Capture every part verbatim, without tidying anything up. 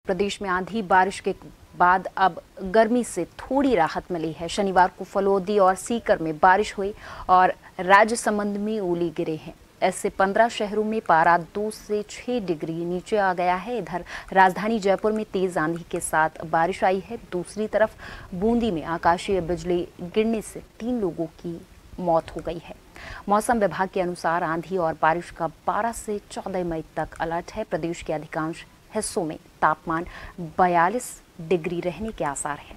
प्रदेश में आंधी बारिश के बाद अब गर्मी से थोड़ी राहत मिली है। शनिवार को फलोदी और सीकर में बारिश हुई और राजसमंद में ओले गिरे हैं। ऐसे पंद्रह शहरों में पारा दो से छह डिग्री नीचे आ गया है। इधर राजधानी जयपुर में तेज आंधी के साथ बारिश आई है। दूसरी तरफ बूंदी में आकाशीय बिजली गिरने से तीन लोगों की मौत हो गई है। मौसम विभाग के अनुसार आंधी और बारिश का बारह से चौदह मई तक अलर्ट है। प्रदेश के अधिकांश हिस्सों में तापमान बयालीस डिग्री रहने के आसार हैं।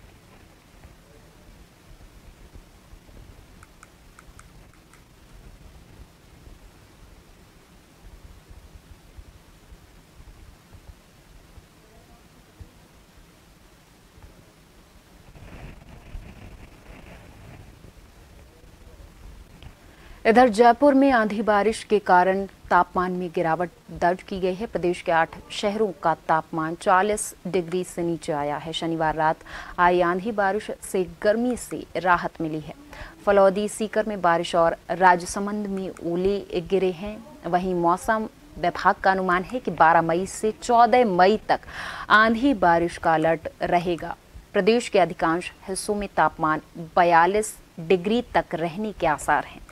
इधर जयपुर में आंधी बारिश के कारण तापमान में गिरावट दर्ज की गई है। प्रदेश के आठ शहरों का तापमान चालीस डिग्री से नीचे आया है। शनिवार रात आई आंधी बारिश से गर्मी से राहत मिली है। फलौदी, सीकर में बारिश और राजसमंद में ओले गिरे हैं। वहीं मौसम विभाग का अनुमान है कि बारह मई से चौदह मई तक आंधी बारिश का अलर्ट रहेगा। प्रदेश के अधिकांश हिस्सों में तापमान बयालीस डिग्री तक रहने के आसार हैं।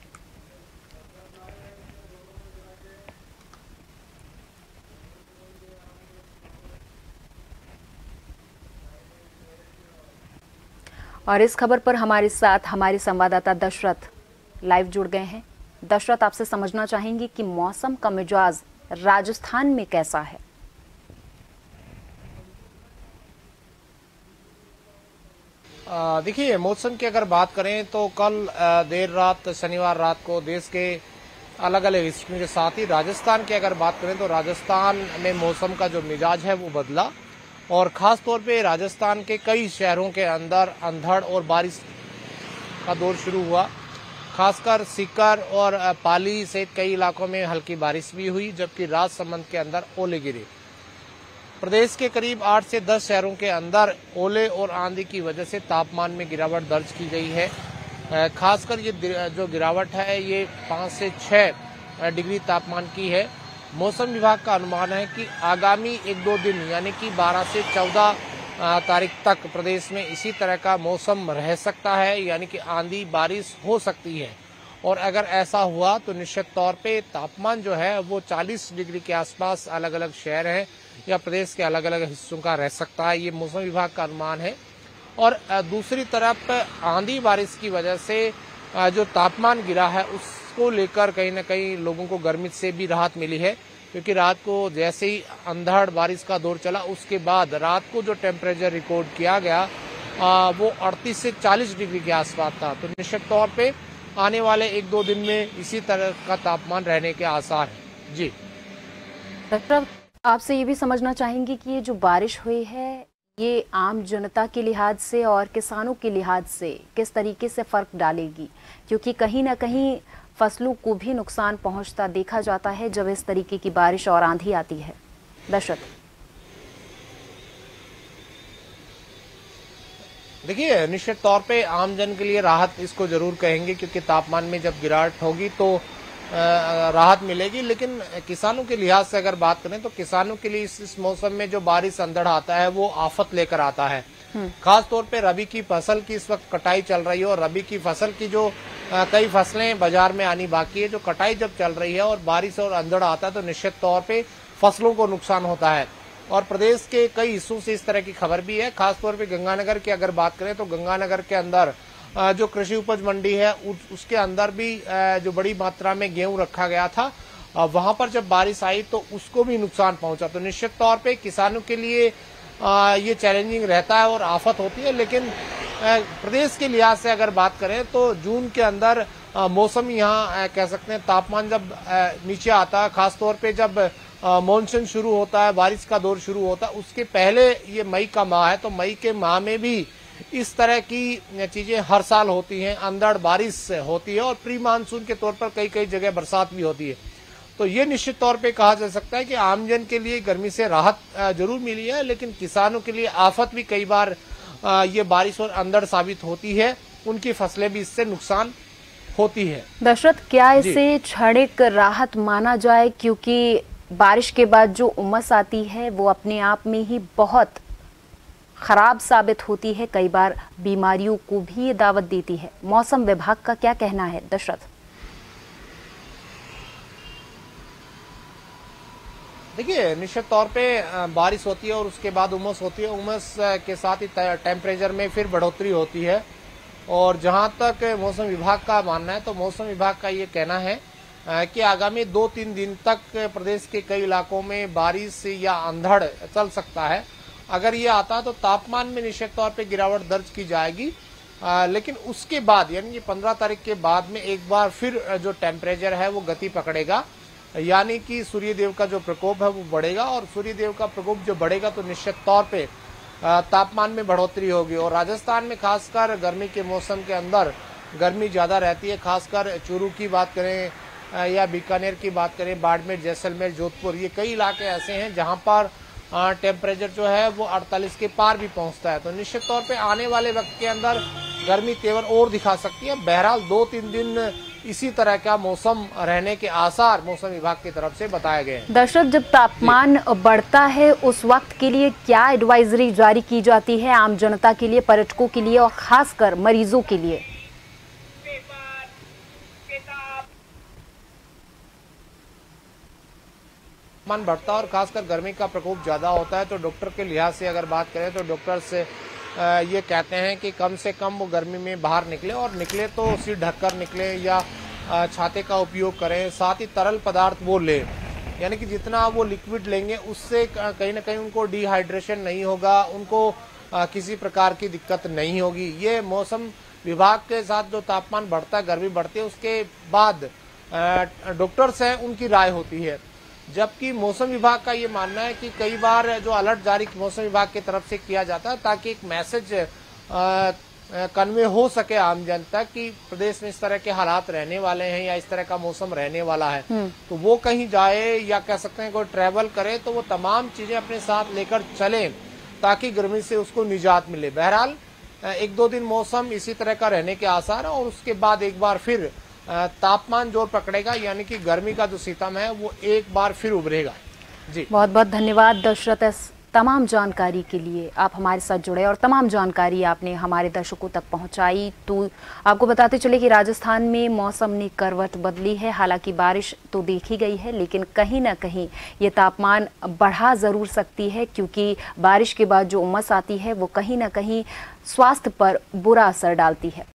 और इस खबर पर हमारे साथ हमारे संवाददाता दशरथ लाइव जुड़ गए हैं। दशरथ, आपसे समझना चाहेंगे कि मौसम का मिजाज राजस्थान में कैसा है? देखिए, मौसम की अगर बात करें तो कल देर रात शनिवार रात को देश के अलग अलग हिस्सों के साथ ही राजस्थान की अगर बात करें तो राजस्थान में मौसम का जो मिजाज है वो बदला और खास तौर पे राजस्थान के कई शहरों के अंदर अंधड़ और बारिश का दौर शुरू हुआ। खासकर सीकर और पाली सहित कई इलाकों में हल्की बारिश भी हुई, जबकि राजसमंद के अंदर ओले गिरे। प्रदेश के करीब आठ से दस शहरों के अंदर ओले और आंधी की वजह से तापमान में गिरावट दर्ज की गई है। खासकर ये जो गिरावट है ये पाँच से छह डिग्री तापमान की है। मौसम विभाग का अनुमान है कि आगामी एक दो दिन यानी कि बारह से चौदह तारीख तक प्रदेश में इसी तरह का मौसम रह सकता है, यानी कि आंधी बारिश हो सकती है। और अगर ऐसा हुआ तो निश्चित तौर पे तापमान जो है वो चालीस डिग्री के आसपास अलग अलग शहर हैं या प्रदेश के अलग अलग हिस्सों का रह सकता है। ये मौसम विभाग का अनुमान है। और दूसरी तरफ आंधी बारिश की वजह से जो तापमान गिरा है उस को लेकर कहीं ना कहीं लोगों को गर्मी से भी राहत मिली है, क्योंकि रात को जैसे ही अंधड़ बारिश का दौर चला उसके बाद रात को जो टेम्परेचर रिकॉर्ड किया गया आ, वो अड़तीस से चालीस डिग्री के आसपास था। तो निश्चित तौर पे आने वाले एक दो दिन में इसी तरह का तापमान रहने के आसार हैं। जी डॉक्टर, आपसे ये भी समझना चाहेंगे कि ये जो बारिश हुई है ये आम जनता के लिहाज से और किसानों के लिहाज से किस तरीके से फर्क डालेगी, क्योंकि कहीं ना कहीं फसलों को भी नुकसान पहुंचता देखा जाता है जब इस तरीके की बारिश और आंधी आती है। दशरथ, देखिए, निश्चित तौर पे आम जन के लिए राहत इसको जरूर कहेंगे, क्योंकि तापमान में जब गिरावट होगी तो राहत मिलेगी। लेकिन किसानों के लिहाज से अगर बात करें तो किसानों के लिए इस, इस मौसम में जो बारिश अंधड़ आता है वो आफत लेकर आता है। खास तौर पे रबी की फसल की इस वक्त कटाई चल रही है और रबी की फसल की जो आ, कई फसलें बाजार में आनी बाकी है, जो कटाई जब चल रही है और बारिश और अंधड़ आता है तो निश्चित तौर पे फसलों को नुकसान होता है। और प्रदेश के कई हिस्सों से इस तरह की खबर भी है। खासतौर पे गंगानगर की अगर बात करें तो गंगानगर के अंदर जो कृषि उपज मंडी है उसके अंदर भी जो बड़ी मात्रा में गेहूं रखा गया था, वहां पर जब बारिश आई तो उसको भी नुकसान पहुंचा। तो निश्चित तौर पे किसानों के लिए ये चैलेंजिंग रहता है और आफत होती है। लेकिन प्रदेश के लिहाज से अगर बात करें तो जून के अंदर मौसम यहाँ कह सकते हैं तापमान जब नीचे आता है, खासतौर पे जब मानसून शुरू होता है, बारिश का दौर शुरू होता है, उसके पहले ये मई का माह है, तो मई के माह में भी इस तरह की चीजें हर साल होती हैं। अंधड़ बारिश होती है और प्री मानसून के तौर पर कई कई जगह बरसात भी होती है। तो ये निश्चित तौर पे कहा जा सकता है कि आमजन के लिए गर्मी से राहत जरूर मिली है, लेकिन किसानों के लिए आफत भी कई बार ये बारिश और अंधड़ साबित होती है। उनकी फसलें भी इससे नुकसान होती है। दशरथ, क्या इसे क्षणिक राहत माना जाए, क्योंकि बारिश के बाद जो उमस आती है वो अपने आप में ही बहुत खराब साबित होती है, कई बार बीमारियों को भी ये दावत देती है। मौसम विभाग का क्या कहना है, दशरथ? देखिए, निश्चित तौर पे बारिश होती है और उसके बाद उमस होती है। उमस के साथ ही टेम्परेचर में फिर बढ़ोतरी होती है। और जहां तक मौसम विभाग का मानना है, तो मौसम विभाग का ये कहना है कि आगामी दो तीन दिन तक प्रदेश के कई इलाकों में बारिश या अंधड़ चल सकता है। अगर ये आता है तो तापमान में निश्चित तौर पे गिरावट दर्ज की जाएगी, आ, लेकिन उसके बाद यानी कि पंद्रह तारीख के बाद में एक बार फिर जो टेम्परेचर है वो गति पकड़ेगा, यानी कि सूर्यदेव का जो प्रकोप है वो बढ़ेगा। और सूर्यदेव का प्रकोप जो बढ़ेगा तो निश्चित तौर पे तापमान में बढ़ोतरी होगी। और राजस्थान में खासकर गर्मी के मौसम के अंदर गर्मी ज़्यादा रहती है। खासकर चूरू की बात करें या बीकानेर की बात करें, बाड़मेर, जैसलमेर, जोधपुर, ये कई इलाके ऐसे हैं जहां पर टेम्परेचर जो है वो अड़तालीस के पार भी पहुंचता है। तो निश्चित तौर पे आने वाले वक्त के अंदर गर्मी तेवर और दिखा सकती है। बहरहाल दो तीन दिन इसी तरह का मौसम रहने के आसार मौसम विभाग की तरफ से बताए गए हैं। दर्शक, जब तापमान बढ़ता है उस वक्त के लिए क्या एडवाइजरी जारी की जाती है आम जनता के लिए, पर्यटकों के लिए और खासकर मरीजों के लिए? तापमान बढ़ता है और खासकर गर्मी का प्रकोप ज्यादा होता है, तो डॉक्टर के लिहाज से अगर बात करें तो डॉक्टर से ये कहते हैं कि कम से कम वो गर्मी में बाहर निकले, और निकले तो सिर ढककर निकले या छाते का उपयोग करें। साथ ही तरल पदार्थ वो लें, यानी कि जितना वो लिक्विड लेंगे उससे कहीं ना कहीं उनको डिहाइड्रेशन नहीं होगा, उनको किसी प्रकार की दिक्कत नहीं होगी। ये मौसम विभाग के साथ जो तापमान बढ़ता है, गर्मी बढ़ती है, उसके बाद डॉक्टर्स हैं उनकी राय होती है। जबकि मौसम विभाग का ये मानना है कि कई बार जो अलर्ट जारी मौसम विभाग की तरफ से किया जाता है ताकि एक मैसेज कन्वे हो सके आम जनता कि प्रदेश में इस तरह के हालात रहने वाले हैं या इस तरह का मौसम रहने वाला है, तो वो कहीं जाए या कह सकते हैं कोई ट्रैवल करे तो वो तमाम चीजें अपने साथ लेकर चले ताकि गर्मी से उसको निजात मिले। बहरहाल एक दो दिन मौसम इसी तरह का रहने के आसार है और उसके बाद एक बार फिर तापमान जोर पकड़ेगा, यानी कि गर्मी का जो सितम है वो एक बार फिर उभरेगा। जी, बहुत बहुत धन्यवाद दशरथ, तमाम जानकारी के लिए आप हमारे साथ जुड़े और तमाम जानकारी आपने हमारे दर्शकों तक पहुंचाई। तो आपको बताते चले कि राजस्थान में मौसम ने करवट बदली है। हालांकि बारिश तो देखी गई है, लेकिन कहीं ना कहीं ये तापमान बढ़ा ज़रूर सकती है, क्योंकि बारिश के बाद जो उमस आती है वो कहीं ना कहीं स्वास्थ्य पर बुरा असर डालती है।